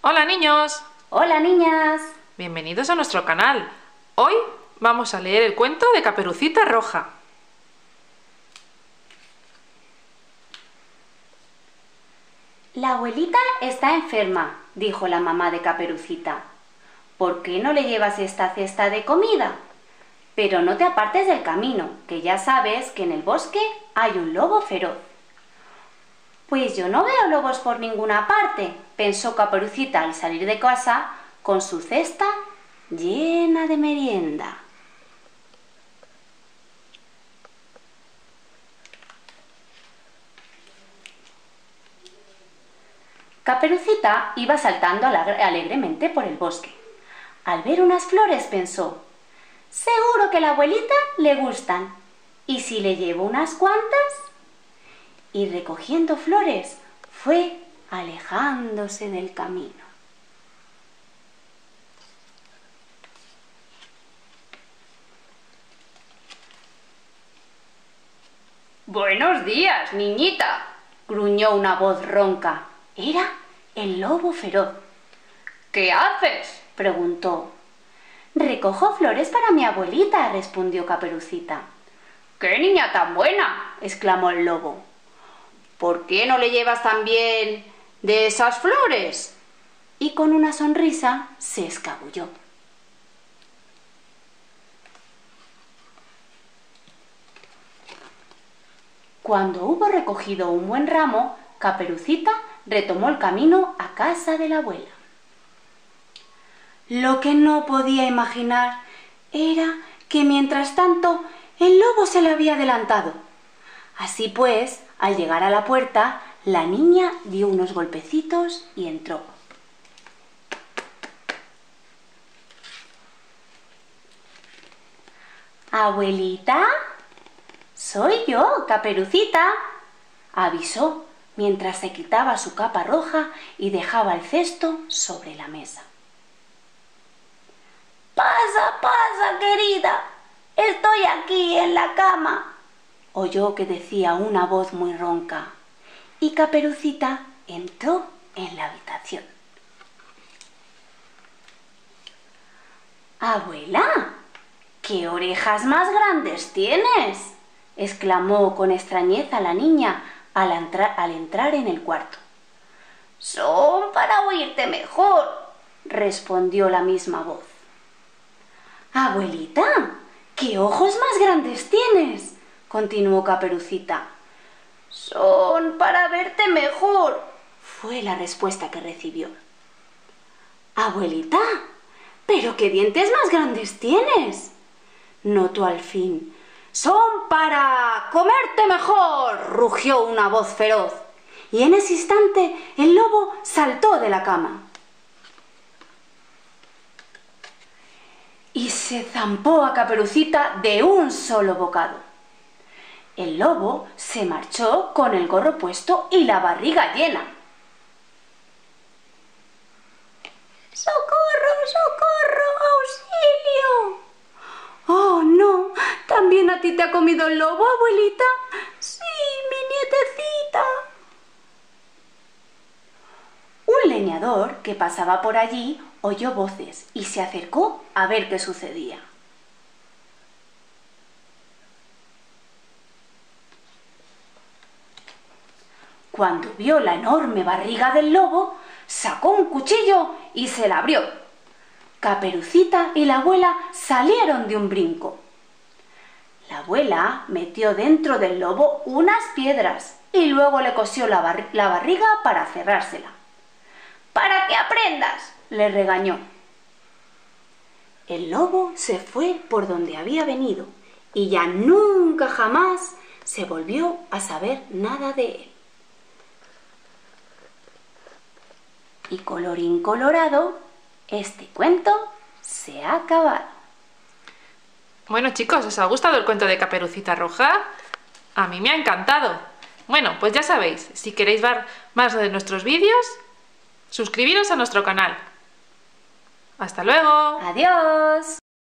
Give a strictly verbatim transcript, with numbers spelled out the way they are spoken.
Hola niños, Hola niñas. bienvenidos a nuestro canal. Hoy vamos a leer el cuento de Caperucita Roja. La abuelita está enferma, dijo la mamá de Caperucita. ¿Por qué no le llevas esta cesta de comida? Pero no te apartes del camino, que ya sabes que en el bosque hay un lobo feroz. Pues yo no veo lobos por ninguna parte, pensó Caperucita al salir de casa con su cesta llena de merienda. Caperucita iba saltando alegremente por el bosque. Al ver unas flores pensó, seguro que a la abuelita le gustan. ¿Y si le llevo unas cuantas? Y recogiendo flores fue alejándose del camino. Buenos días, niñita, gruñó una voz ronca. Era el lobo feroz. ¿Qué haces?, preguntó. Recojo flores para mi abuelita, respondió Caperucita. ¡Qué niña tan buena!, exclamó el lobo. ¿Por qué no le llevas también de esas flores? Y con una sonrisa se escabulló. Cuando hubo recogido un buen ramo, Caperucita retomó el camino a casa de la abuela. Lo que no podía imaginar era que mientras tanto el lobo se le había adelantado. Así pues, al llegar a la puerta, la niña dio unos golpecitos y entró. ¿Abuelita? Soy yo, Caperucita, avisó mientras se quitaba su capa roja y dejaba el cesto sobre la mesa. Pasa, pasa, querida, estoy aquí en la cama, oyó que decía una voz muy ronca, y Caperucita entró en la habitación. Abuela, ¿qué orejas más grandes tienes?, exclamó con extrañeza la niña al, entra- al entrar en el cuarto. Son para oírte mejor, respondió la misma voz. Abuelita, ¿qué ojos más grandes tienes?, continuó Caperucita. Son para verte mejor, fue la respuesta que recibió. Abuelita, ¿pero qué dientes más grandes tienes?, notó al fin. Son para comerte mejor, rugió una voz feroz, y en ese instante el lobo saltó de la cama. Y se zampó a Caperucita de un solo bocado. El lobo se marchó con el gorro puesto y la barriga llena. ¡Socorro, socorro, auxilio! ¡Oh, no! ¿También a ti te ha comido el lobo, abuelita? ¡Sí, mi nietecita! Un leñador que pasaba por allí oyó voces y se acercó a ver qué sucedía. Cuando vio la enorme barriga del lobo, sacó un cuchillo y se la abrió. Caperucita y la abuela salieron de un brinco. La abuela metió dentro del lobo unas piedras y luego le cosió la, bar- la barriga para cerrársela. ¡Para que aprendas!, le regañó. El lobo se fue por donde había venido y ya nunca jamás se volvió a saber nada de él. Y colorín colorado, este cuento se ha acabado. Bueno chicos, ¿os ha gustado el cuento de Caperucita Roja? A mí me ha encantado. Bueno, pues ya sabéis, si queréis ver más de nuestros vídeos, suscribiros a nuestro canal. ¡Hasta luego! ¡Adiós!